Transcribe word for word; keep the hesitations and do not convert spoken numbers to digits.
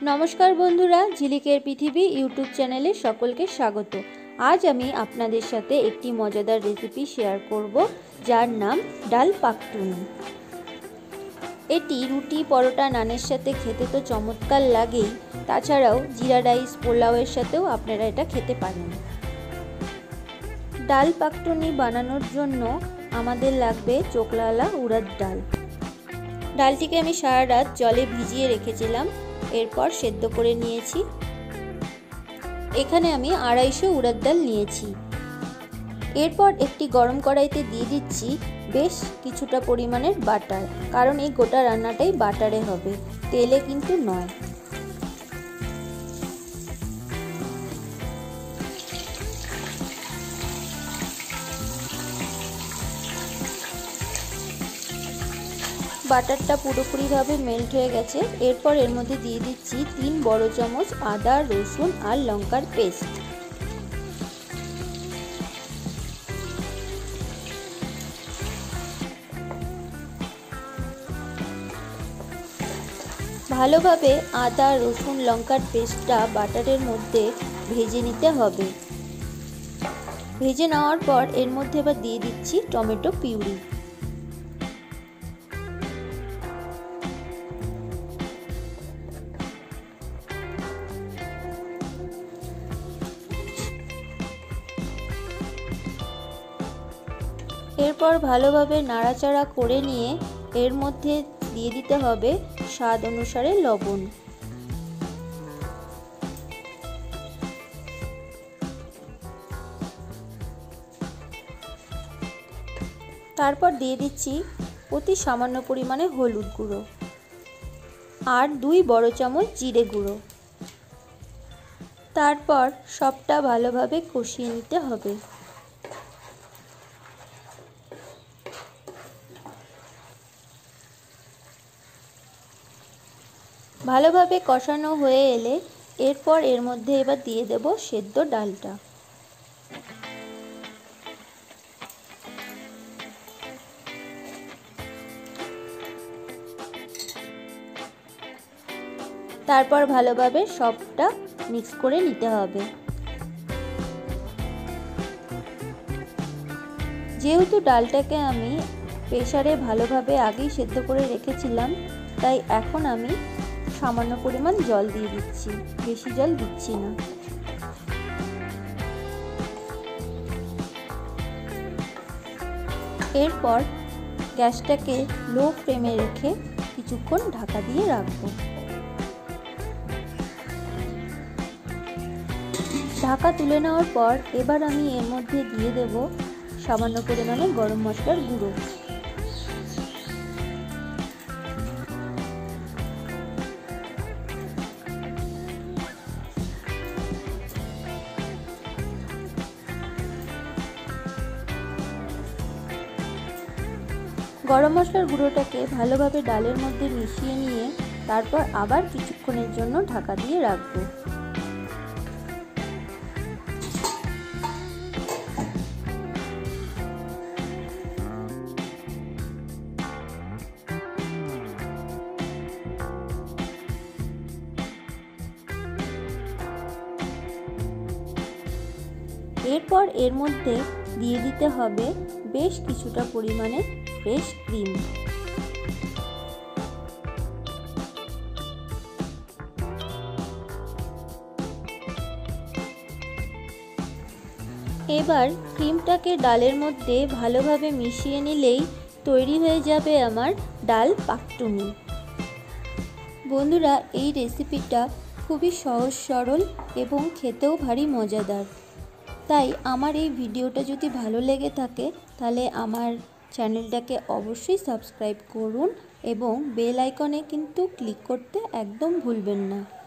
नमस्कार बंधुरा झिलिकेर पृथिवी यूट्यूब चैनेले सकलके स्वागत। आज आमी आपनादेर साथे एकटी मजादार रेसिपि शेयर करब जार नाम डाल पाखटुनी। एटी रुटी परोटा नानेर साथे खेते तो चमत्कार लागेई, ताछाड़ाओ जीरा राइस पोलाओर साथेओ आपनारा एटा खेते पारेन। डाल पाखटुनी बानानोर जोन्नो आमादेर लागबे चोखलाला उड़ाद डाल। डालटिके आमी सारा रात जले भिजिए रेखेछिलाम, एरपर सेদ্ধ करे निয়েছি। এখানে আমি আড়াইশো উড়াদ ডাল নিয়েছি। এরপর একটি গরম কড়াইতে দিয়ে দিচ্ছি বেশ কিছুটা পরিমাণের বাটার, কারণ এই গোটা রান্নাটাই বাটারে হবে, তেলে কিন্তু নয়। বাটারটা পুরোপুরি ভাবে মেল্ট হয়ে গেছে। এরপর এর মধ্যে দিয়ে দিচ্ছি তিন বড় চামচ আদা রসুন আর লঙ্কার পেস্ট। ভালোভাবে আদা রসুন লঙ্কার পেস্টটা বাটারের মধ্যে ভেজে নিতে হবে। ভেজে নেওয়ার পর এর মধ্যে এবার দিয়ে দিচ্ছি টমেটো পিউরি। এরপর ভালোভাবে নাড়াচাড়া করে নিয়ে এর মধ্যে দিয়ে দিতে হবে স্বাদ অনুসারে লবণ। তারপর দিয়ে দিচ্ছি অতি সামান্য পরিমাণে হলুদ গুঁড়ো আর দুই বড় চামচ জিরে গুঁড়ো। তারপর সবটা ভালোভাবে কষিয়ে নিতে হবে। ভালোভাবে কষানো হয়ে এলে এরপর এর মধ্যে এবার দিয়ে দেব সেদ্ধ ডালটা। তারপর ভালোভাবে সবটা মিক্স করে নিতে হবে। যেহেতু ডালটাকে আমি প্রেসারে ভালোভাবে আগেই সেদ্ধ করে রেখেছিলাম, তাই এখন আমি সামান্য পরিমাণ জল দিয়ে দিচ্ছি, বেশি জল দিচ্ছি না। এরপর গ্যাসটাকে লো ফ্লেমে রেখে কিছুক্ষণ ঢাকা দিয়ে রাখবো। ঢাকা তুলে নেওয়ার পর এবার আমি এর মধ্যে দিয়ে দেব সামান্য পরিমাণে গরম মশলার গুঁড়ো। গরম মশলার গুঁড়োটাকে ভালোভাবে ডালের মধ্যে মিশিয়ে নিয়ে তারপর আবার কিছুক্ষণের জন্য ঢাকা দিয়ে রাখবো। এরপর এর মধ্যে দিয়ে দিতে হবে বেশ কিছুটা পরিমাণে ফ্রেশ ক্রিম। এবার ক্রিমটাকে ডালের মধ্যে ভালোভাবে মিশিয়ে নিলেই তৈরি হয়ে যাবে আমার ডাল পাখটুনি। বন্ধুরা, এই রেসিপিটা খুবই সহজ সরল এবং খেতেও ভারী মজাদার। তাই আমার এই ভিডিওটা যদি ভালো লেগে থাকে তাহলে আমার চ্যানেলটাকে অবশ্যই সাবস্ক্রাইব করুন এবং বেল আইকনে কিন্তু ক্লিক করতে একদম ভুলবেন না।